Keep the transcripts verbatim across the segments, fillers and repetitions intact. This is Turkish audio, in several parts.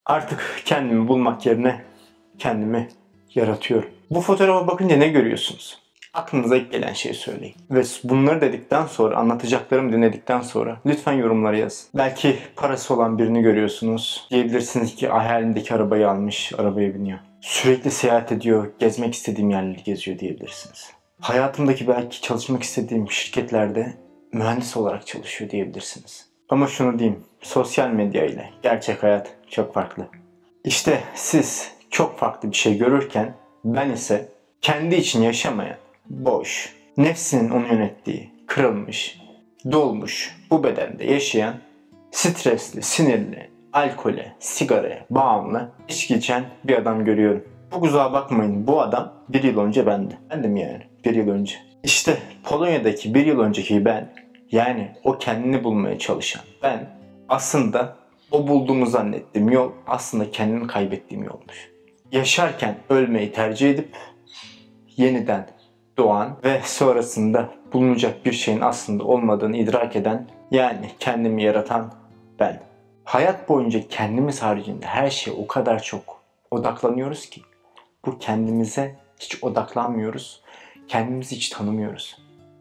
Artık kendimi bulmak yerine kendimi yaratıyorum. Bu fotoğrafa bakınca ne görüyorsunuz? Aklınıza ilk gelen şeyi söyleyin. Ve bunları dedikten sonra, anlatacaklarımı dinledikten sonra lütfen yorumlara yazın. Belki parası olan birini görüyorsunuz. Diyebilirsiniz ki hayalindeki arabayı almış, arabaya biniyor. Sürekli seyahat ediyor, gezmek istediğim yerleri geziyor diyebilirsiniz. Hayatımdaki belki çalışmak istediğim şirketlerde mühendis olarak çalışıyor diyebilirsiniz. Ama şunu diyeyim, sosyal medya ile gerçek hayat çok farklı. İşte siz çok farklı bir şey görürken ben ise kendi için yaşamayan, boş, nefsinin onu yönettiği, kırılmış, dolmuş bu bedende yaşayan, stresli, sinirli, alkole, sigaraya bağımlı, içki içen bir adam görüyorum. Çok uzağa bakmayın, bu adam bir yıl önce bendi. Bendim yani bir yıl önce. İşte Polonya'daki bir yıl önceki ben, yani o kendini bulmaya çalışan ben, aslında o bulduğumu zannettiğim yol aslında kendimi kaybettiğim yolmuş. Yaşarken ölmeyi tercih edip yeniden doğan ve sonrasında bulunacak bir şeyin aslında olmadığını idrak eden, yani kendimi yaratan ben. Hayat boyunca kendimiz haricinde her şeye o kadar çok odaklanıyoruz ki bu kendimize hiç odaklanmıyoruz. Kendimizi hiç tanımıyoruz.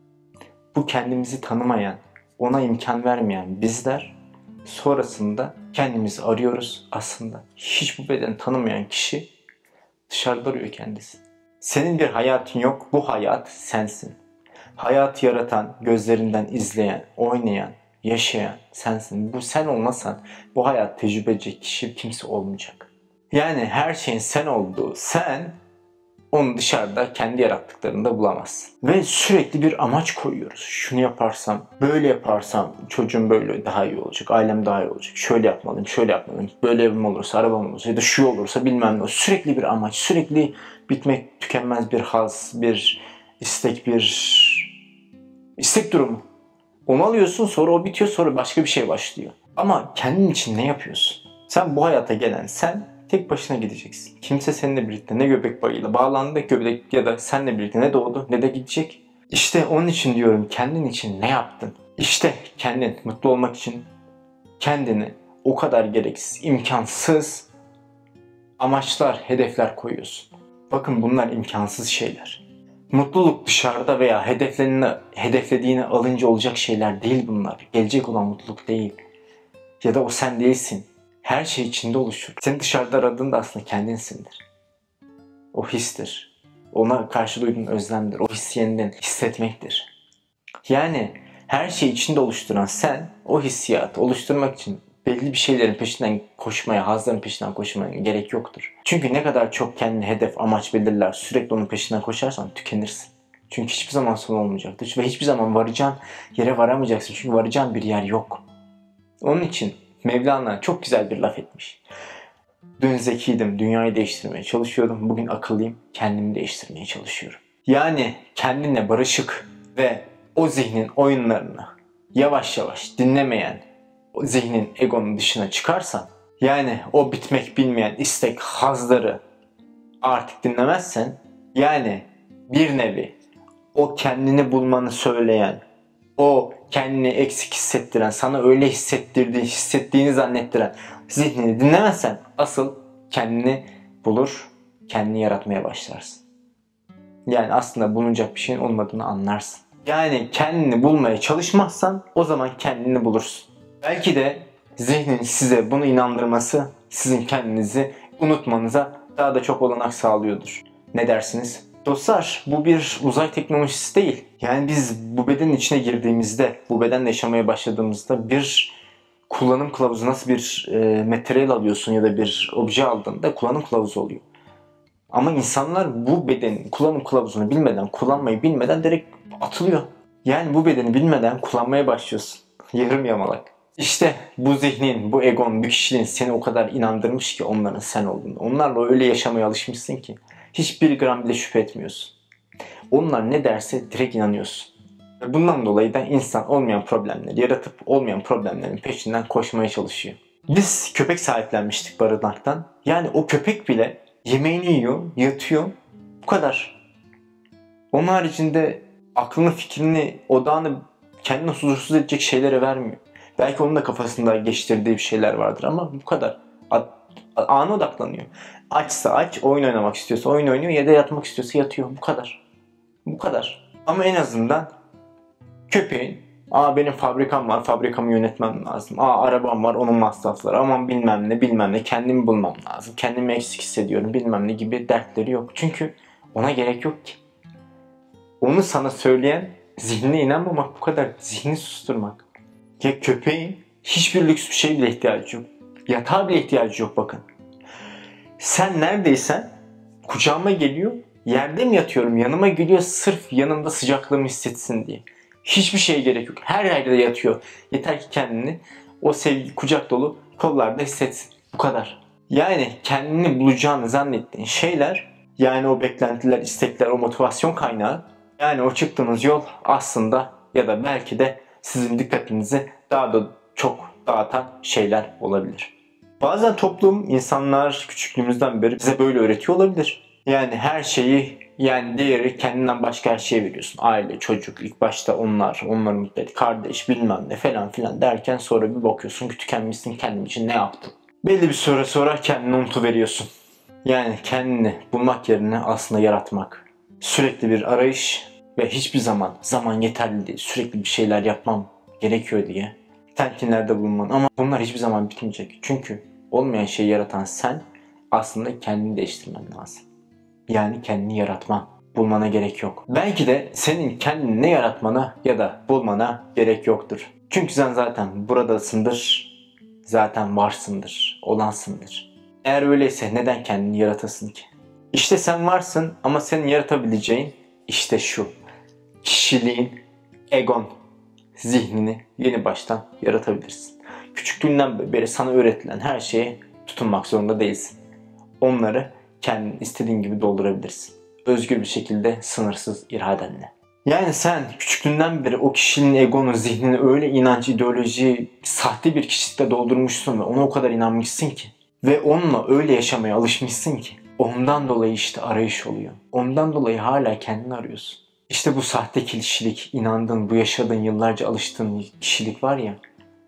Bu kendimizi tanımayan, ona imkan vermeyen bizler sonrasında kendimizi arıyoruz. Aslında hiç bu bedeni tanımayan kişi dışarıda arıyor kendisi. Senin bir hayatın yok, bu hayat sensin. Hayatı yaratan, gözlerinden izleyen, oynayan, yaşayan sensin. Bu sen olmasan bu hayat tecrübe edecek kişi kimse olmayacak. Yani her şeyin sen olduğu sen, onu dışarıda kendi yarattıklarında bulamazsın. Ve sürekli bir amaç koyuyoruz. Şunu yaparsam, böyle yaparsam çocuğum böyle daha iyi olacak, ailem daha iyi olacak. Şöyle yapmalıyım, şöyle yapmalıyım. Böyle evim olursa, arabam olursa ya da şu olursa bilmem ne. Sürekli bir amaç, sürekli bitmek tükenmez bir haz, bir istek, bir istek durumu. Onu alıyorsun, sonra o bitiyor, sonra başka bir şey başlıyor. Ama kendin için ne yapıyorsun? Sen bu hayata gelen sen tek başına gideceksin. Kimse seninle birlikte ne göbek bağıyla bağlandı, göbek ya da seninle birlikte ne doğdu ne de gidecek. İşte onun için diyorum, kendin için ne yaptın? İşte kendin mutlu olmak için kendini o kadar gereksiz, imkansız amaçlar, hedefler koyuyorsun. Bakın bunlar imkansız şeyler. Mutluluk dışarıda veya hedeflerini, hedeflediğini alınca olacak şeyler değil bunlar. Gelecek olan mutluluk değil. Ya da o sen değilsin. Her şey içinde oluşur. Seni dışarıda aradığın da aslında kendinsindir. O histir. Ona karşı duyduğun özlemdir. O hissi yeniden hissetmektir. Yani her şeyi içinde oluşturan sen, o hissiyatı oluşturmak için belli bir şeylerin peşinden koşmaya, hazların peşinden koşmaya gerek yoktur. Çünkü ne kadar çok kendine hedef, amaç belirler, sürekli onun peşinden koşarsan tükenirsin. Çünkü hiçbir zaman son olmayacaktır. Ve hiçbir zaman varacağın yere varamayacaksın. Çünkü varacağın bir yer yok. Onun için Mevlana çok güzel bir laf etmiş. Dün zekiydim, dünyayı değiştirmeye çalışıyordum. Bugün akıllıyım, kendimi değiştirmeye çalışıyorum. Yani kendinle barışık ve o zihnin oyunlarını yavaş yavaş dinlemeyen, o zihnin, egonun dışına çıkarsan, yani o bitmek bilmeyen istek, hazları artık dinlemezsen, yani bir nevi o kendini bulmanı söyleyen, o kendini eksik hissettiren, sana öyle hissettirdiği, hissettiğini zannettiren zihnini dinlemezsen asıl kendini bulur, kendini yaratmaya başlarsın. Yani aslında bulunacak bir şeyin olmadığını anlarsın. Yani kendini bulmaya çalışmazsan o zaman kendini bulursun. Belki de zihnin size bunu inandırması sizin kendinizi unutmanıza daha da çok olanak sağlıyordur. Ne dersiniz? Dostlar, bu bir uzay teknolojisi değil. Yani biz bu bedenin içine girdiğimizde, bu bedenle yaşamaya başladığımızda bir kullanım kılavuzu, nasıl bir e, materyal alıyorsun ya da bir obje aldığında kullanım kılavuzu oluyor. Ama insanlar bu bedenin kullanım kılavuzunu bilmeden, kullanmayı bilmeden direkt atılıyor. Yani bu bedeni bilmeden kullanmaya başlıyorsun. Yarım yamalak. İşte bu zihnin, bu egon, bu kişiliğin seni o kadar inandırmış ki onların sen olduğunu. Onlarla öyle yaşamaya alışmışsın ki hiçbir gram bile şüphe etmiyorsun. Onlar ne derse direkt inanıyorsun. Ve bundan dolayı da insan olmayan problemleri yaratıp olmayan problemlerin peşinden koşmaya çalışıyor. Biz köpek sahiplenmiştik barınaktan. Yani o köpek bile yemeğini yiyor, yatıyor. Bu kadar. Onun haricinde aklını, fikrini, odağını kendine huzursuz edecek şeylere vermiyor. Belki onun da kafasında geçtirdiği bir şeyler vardır ama bu kadar. Ana odaklanıyor. Açsa aç, oyun oynamak istiyorsa oyun oynuyor ya da yatmak istiyorsa yatıyor. Bu kadar. Bu kadar. Ama en azından köpeğin, aa benim fabrikam var, fabrikamı yönetmem lazım. Aa arabam var, onun masrafları. Aman bilmem ne bilmem ne, kendimi bulmam lazım. Kendimi eksik hissediyorum bilmem ne gibi dertleri yok. Çünkü ona gerek yok ki. Onu sana söyleyen zihnine inanmamak, bu kadar, zihni susturmak. Ya köpeğin hiçbir lüks bir şey bile ihtiyacı yok. Yatağa bile ihtiyacı yok bakın. Sen neredeysen kucağıma geliyor, yerde mi yatıyorum yanıma geliyor sırf yanımda sıcaklığımı hissetsin diye. Hiçbir şeye gerek yok. Her yerde yatıyor. Yeter ki kendini o sevgi kucak dolu kollarda hissetsin. Bu kadar. Yani kendini bulacağını zannettiğin şeyler, yani o beklentiler, istekler, o motivasyon kaynağı, yani o çıktığınız yol aslında ya da belki de sizin dikkatinizi daha da çok dağıtan şeyler olabilir. Bazen toplum, insanlar küçüklüğümüzden beri bize böyle öğretiyor olabilir. Yani her şeyi, yani değeri kendinden başka her şeye veriyorsun. Aile, çocuk, ilk başta onlar, onları mutlu et, kardeş bilmem ne falan filan derken sonra bir bakıyorsun ki tükenmişsin, kendim için ne yaptım. Belli bir süre sonra kendini unutuveriyorsun. Yani kendini bulmak yerine aslında yaratmak. Sürekli bir arayış ve hiçbir zaman zaman yeterli değil. Sürekli bir şeyler yapmam gerekiyor diye telkinlerde bulunman, ama bunlar hiçbir zaman bitmeyecek. Çünkü olmayan şeyi yaratan sen, aslında kendini değiştirmen lazım. Yani kendini yaratman, bulmana gerek yok. Belki de senin kendini ne yaratmana ya da bulmana gerek yoktur. Çünkü sen zaten buradasındır, zaten varsındır, olansındır. Eğer öyleyse neden kendini yaratasın ki? İşte sen varsın ama senin yaratabileceğin işte şu: kişiliğin, egon, zihnini yeni baştan yaratabilirsin. Küçüklüğünden beri sana öğretilen her şeye tutunmak zorunda değilsin. Onları kendin istediğin gibi doldurabilirsin. Özgür bir şekilde, sınırsız iradenle. Yani sen küçüklüğünden beri o kişinin egonu, zihnini öyle inanç, ideoloji, sahte bir kişilikle doldurmuşsun ve ona o kadar inanmışsın ki. Ve onunla öyle yaşamaya alışmışsın ki. Ondan dolayı işte arayış oluyor. Ondan dolayı hala kendini arıyorsun. İşte bu sahte kişilik, inandığın, bu yaşadığın, yıllarca alıştığın kişilik var ya,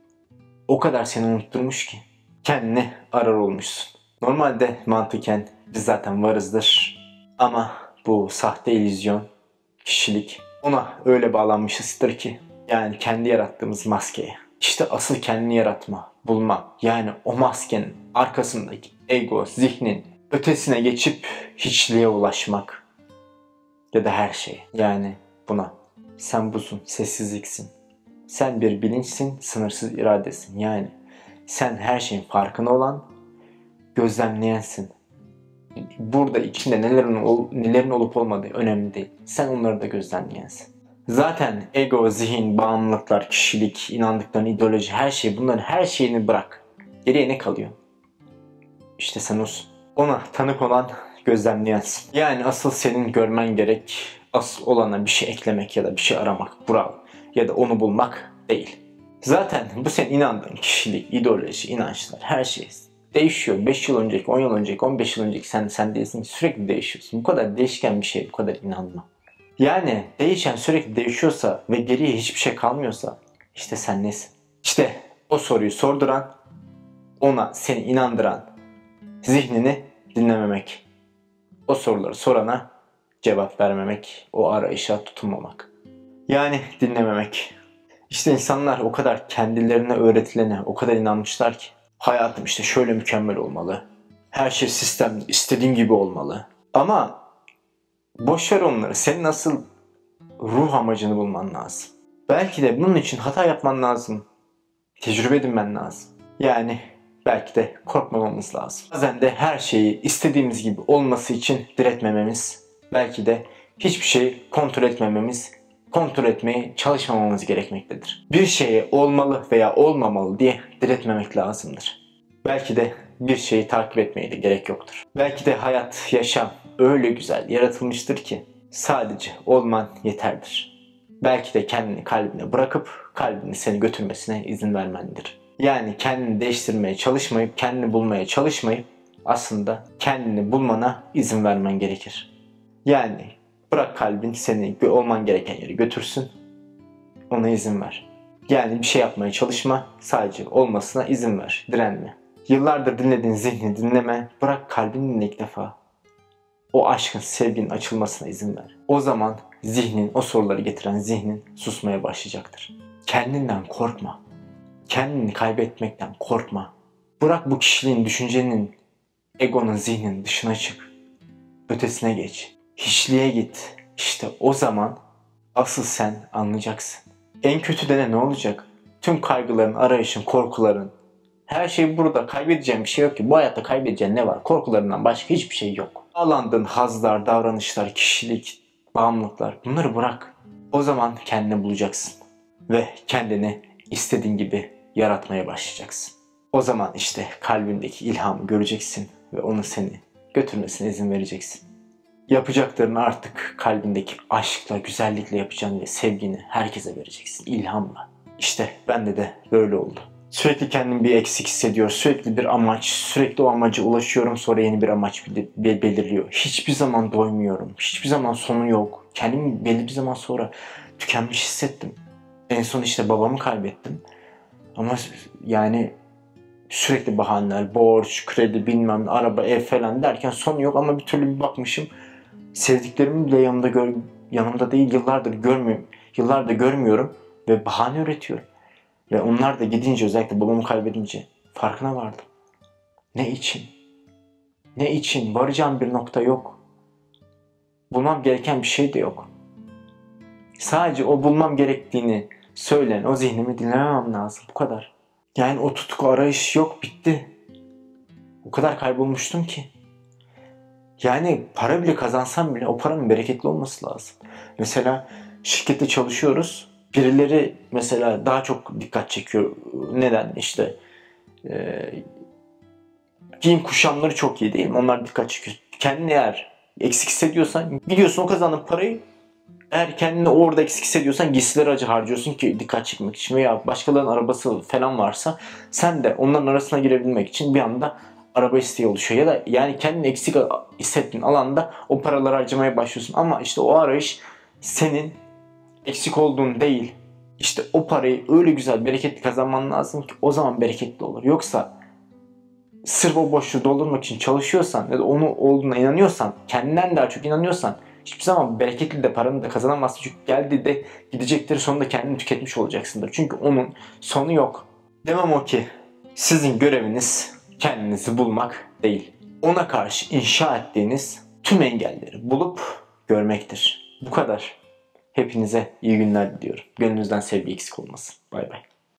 o kadar seni unutturmuş ki kendini arar olmuşsun. Normalde mantıken biz zaten varızdır ama bu sahte illüzyon, kişilik, ona öyle bağlanmışızdır ki, yani kendi yarattığımız maskeye. İşte asıl kendini yaratma, bulma, yani o maskenin arkasındaki ego, zihnin ötesine geçip hiçliğe ulaşmak ya da her şey. Yani buna sen busun, sessizliksin. Sen bir bilinçsin, sınırsız iradesin. Yani sen her şeyin farkına olan, gözlemleyensin. Burada içinde nelerin, nelerin olup olmadığı önemli değil. Sen onları da gözlemleyensin. Zaten ego, zihin, bağımlılıklar, kişilik, inandıkların, ideoloji, her şey, bunların her şeyini bırak. Geriye ne kalıyor? İşte sen olsun. Ona tanık olan, gözlemleyensin. Yani asıl senin görmen gerek, asıl olana bir şey eklemek ya da bir şey aramak, bravo, ya da onu bulmak değil. Zaten bu senin inandığın kişilik, ideoloji, inançlar, her şey değişiyor. beş yıl önceki, on yıl önceki, on beş yıl önceki sen sen değilsin. Sürekli değişiyorsun. Bu kadar değişken bir şey, bu kadar inanma. Yani değişen, sürekli değişiyorsa ve geriye hiçbir şey kalmıyorsa işte sen nesin? İşte o soruyu sorduran, ona seni inandıran zihnini dinlememek. O soruları sorana cevap vermemek, o arayışa tutunmamak. Yani dinlememek. İşte insanlar o kadar kendilerine öğretilene o kadar inanmışlar ki, hayatım işte şöyle mükemmel olmalı, her şey sistemli, istediğim gibi olmalı. Ama boşver onları, senin asıl ruh amacını bulman lazım. Belki de bunun için hata yapman lazım, tecrübe edinmen lazım. Yani belki de korkmamamız lazım. Bazen de her şeyi istediğimiz gibi olması için diretmememiz, belki de hiçbir şeyi kontrol etmememiz, kontrol etmeye çalışmamamız gerekmektedir. Bir şeye olmalı veya olmamalı diye diretmemek lazımdır. Belki de bir şeyi takip etmeye de gerek yoktur. Belki de hayat, yaşam öyle güzel yaratılmıştır ki sadece olman yeterdir. Belki de kendini kalbine bırakıp kalbini seni götürmesine izin vermendir. Yani kendini değiştirmeye çalışmayıp, kendini bulmaya çalışmayıp aslında kendini bulmana izin vermen gerekir. Yani bırak kalbin seni olman gereken yere götürsün, ona izin ver. Yani bir şey yapmaya çalışma, sadece olmasına izin ver, direnme. Yıllardır dinlediğin zihni dinleme. Bırak kalbini dinle ilk defa. O aşkın, sevginin açılmasına izin ver. O zaman zihnin, o soruları getiren zihnin susmaya başlayacaktır. Kendinden korkma. Kendini kaybetmekten korkma. Bırak bu kişiliğin, düşüncenin, egonun, zihnin dışına çık. Ötesine geç. Hiçliğe git. İşte o zaman asıl sen anlayacaksın. En kötü de ne olacak? Tüm kaygıların, arayışın, korkuların. Her şey burada. Kaybedeceğin bir şey yok ki. Bu hayatta kaybedeceğin ne var? Korkularından başka hiçbir şey yok. Bağlandığın hazlar, davranışlar, kişilik, bağımlılıklar, bunları bırak. O zaman kendini bulacaksın. Ve kendini istediğin gibi yaratmaya başlayacaksın. O zaman işte kalbindeki ilhamı göreceksin ve onu seni götürmesine izin vereceksin. Yapacaklarını artık kalbindeki aşkla, güzellikle yapacaksın ve sevgini herkese vereceksin, ilhamla. İşte bende de böyle oldu. Sürekli kendimi bir eksik hissediyor, sürekli bir amaç, sürekli o amaca ulaşıyorum, sonra yeni bir amaç belirliyor. Hiçbir zaman doymuyorum, hiçbir zaman sonu yok. Kendimi belli bir zaman sonra tükenmiş hissettim. En son işte babamı kaybettim. Ama yani sürekli bahaneler, borç, kredi, bilmem ne, araba, ev falan derken sonu yok ama bir türlü bir bakmışım. Sevdiklerimi bile yanımda, gör, yanımda değil, yıllardır görmüyorum. Yıllardır görmüyorum ve bahane üretiyorum. Ve onlar da gidince, özellikle babamı kaybedince farkına vardım. Ne için? Ne için? Varacağım bir nokta yok. Bulmam gereken bir şey de yok. Sadece o bulmam gerektiğini söyleyen o zihnimi dinlemem lazım. Bu kadar. Yani o tutku, arayış yok, bitti. O kadar kaybolmuştum ki. Yani para bile kazansam bile o paranın bereketli olması lazım. Mesela şirkette çalışıyoruz. Birileri mesela daha çok dikkat çekiyor. Neden? İşte e, giyim kuşamları çok iyi değil mi? Onlar dikkat çekiyor. Kendini eğer eksik hissediyorsan gidiyorsun o kazandığın parayı, eğer kendini orada eksik hissediyorsan giysileri acı harcıyorsun ki dikkat çekmek için, veya başkalarının arabası falan varsa sen de onların arasına girebilmek için bir anda araba isteği oluşuyor. Ya da yani kendini eksik hissettiğin alanda o paraları harcamaya başlıyorsun. Ama işte o arayış senin eksik olduğun değil. İşte o parayı öyle güzel, bereketli kazanman lazım ki o zaman bereketli olur. Yoksa sırf o boşluğu doldurmak için çalışıyorsan ya da onu olduğuna inanıyorsan, kendinden daha çok inanıyorsan hiçbir zaman bereketli de paranı da kazanamazsın. Çünkü geldiği de gidecektir, sonunda kendini tüketmiş olacaksındır. Çünkü onun sonu yok. Demem o ki sizin göreviniz kendinizi bulmak değil. Ona karşı inşa ettiğiniz tüm engelleri bulup görmektir. Bu kadar. Hepinize iyi günler diliyorum. Gönlünüzden sevgi eksik olmasın. Bay bay.